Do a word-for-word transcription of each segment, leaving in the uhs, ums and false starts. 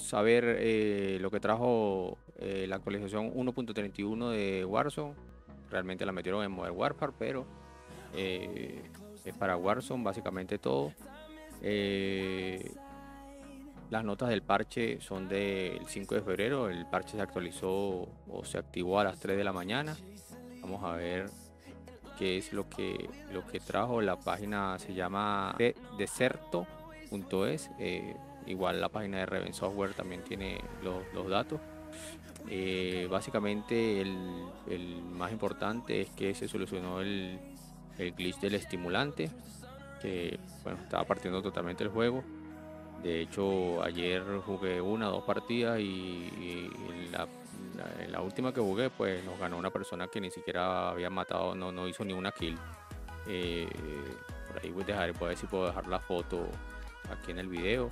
vamos a ver eh, lo que trajo eh, la actualización uno punto treinta y uno de Warzone. Realmente la metieron en Modern Warfare, pero eh, es para Warzone básicamente todo. Eh, las notas del parche son del cinco de febrero. El parche se actualizó o se activó a las tres de la mañana. Vamos a ver qué es lo que, lo que trajo. La página se llama deserto punto es. Eh, igual la página de Reven Software también tiene los, los datos. Eh, básicamente el, el más importante es que se solucionó el, el glitch del estimulante, que bueno, estaba partiendo totalmente el juego. De hecho, ayer jugué una o dos partidas y, y en la, la- en la última que jugué, pues nos ganó una persona que ni siquiera había matado, no, no hizo ni una kill. Eh, por ahí voy a dejar, voy a ver si puedo dejar la foto aquí en el video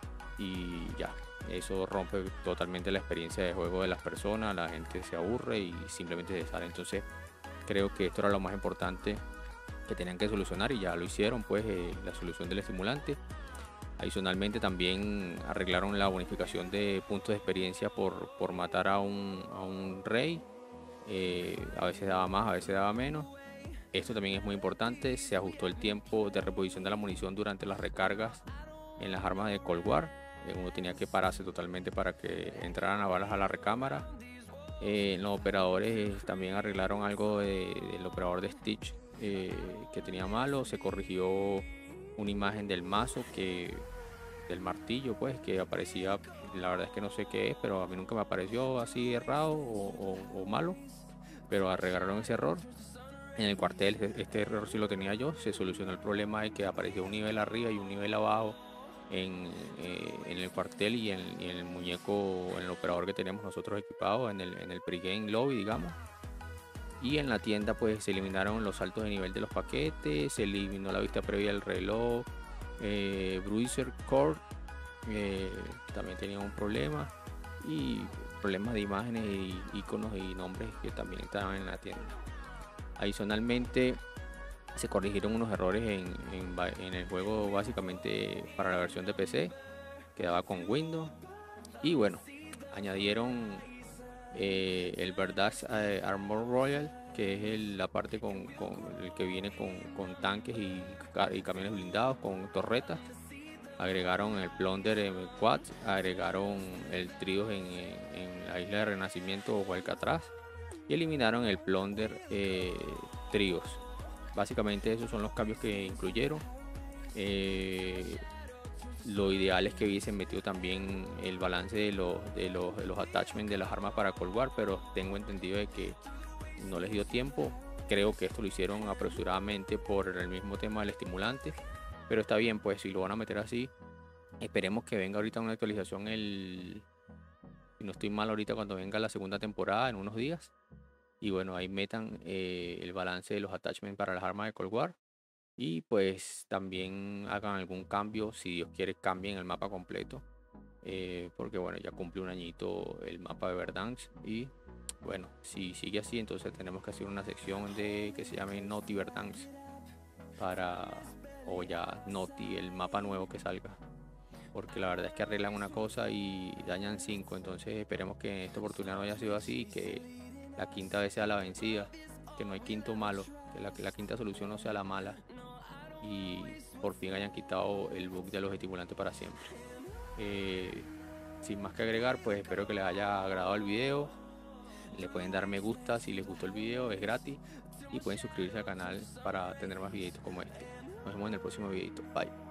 y ya. Eso rompe totalmente la experiencia de juego de las personas, la gente se aburre y simplemente se sale. Entonces, creo que esto era lo más importante que tenían que solucionar y ya lo hicieron, pues eh, la solución del estimulante. Adicionalmente también arreglaron la bonificación de puntos de experiencia por, por matar a un, a un rey. Eh, a veces daba más, a veces daba menos. Esto también es muy importante. Se ajustó el tiempo de reposición de la munición durante las recargas en las armas de Cold War. Eh, uno tenía que pararse totalmente para que entraran a balas a la recámara. Eh, los operadores también arreglaron algo de- del operador de Stitch eh, que tenía malo. Se corrigió una imagen del mazo que del martillo, pues, que aparecía, la verdad es que no sé qué es, pero a mí nunca me apareció así errado o, o- o malo, pero arreglaron ese error. En el cuartel, e- este error sí lo tenía yo, se solucionó el problema de que apareció un nivel arriba y un nivel abajo en, eh, en el cuartel y en, y en el muñeco, en el operador que tenemos nosotros equipado, en el, en el pregame lobby, digamos. Y en la tienda pues se eliminaron los saltos de nivel de los paquetes, se eliminó la vista previa del reloj, eh, Bruiser Core eh, también tenía un problema y problemas de imágenes y iconos y nombres que también estaban en la tienda. Adicionalmente se corrigieron unos errores en, en, en el juego básicamente para la versión de P C, quedaba con Windows y bueno, añadieron eh, el Verdax eh, Armor Royal, que es el- la parte con, con el que viene con, con tanques y, y camiones blindados con torretas. Agregaron el Plunder en Quad, agregaron el Tríos en, en la isla de Renacimiento o Alcatraz y eliminaron el Plunder eh, Tríos. Básicamente esos son los cambios que incluyeron. Eh, lo ideal es que hubiesen metido también el balance de los, de los, de los attachments de las armas para Cold War, pero tengo entendido de que no les dio tiempo. Creo que esto lo hicieron apresuradamente por el mismo tema del estimulante, pero está bien, pues si lo van a meter así, esperemos que venga ahorita una actualización el, si no estoy mal ahorita cuando venga la segunda temporada en unos días. Y bueno, ahí metan eh, el balance de los attachments para las armas de Cold War. Y pues también hagan algún cambio, si Dios quiere cambien el mapa completo. Eh, porque bueno, ya cumple un añito el mapa de Verdansk. Y bueno, si sigue así, entonces tenemos que hacer una sección de que se llame Noti Verdansk. Para, o ya Noti, el mapa nuevo que salga, porque la verdad es que arreglan una cosa y dañan cinco. Entonces esperemos que en esta oportunidad no haya sido así y que la quinta vez sea la vencida, que no hay quinto malo, que la, que la quinta solución no sea la mala y por fin hayan quitado el bug de los estimulantes para siempre. Eh, Sin más que agregar, pues espero que les haya agradado el video. Le pueden dar me gusta si les gustó el video, es gratis, y pueden suscribirse al canal para tener más videitos como este. Nos vemos en el próximo videito. Bye.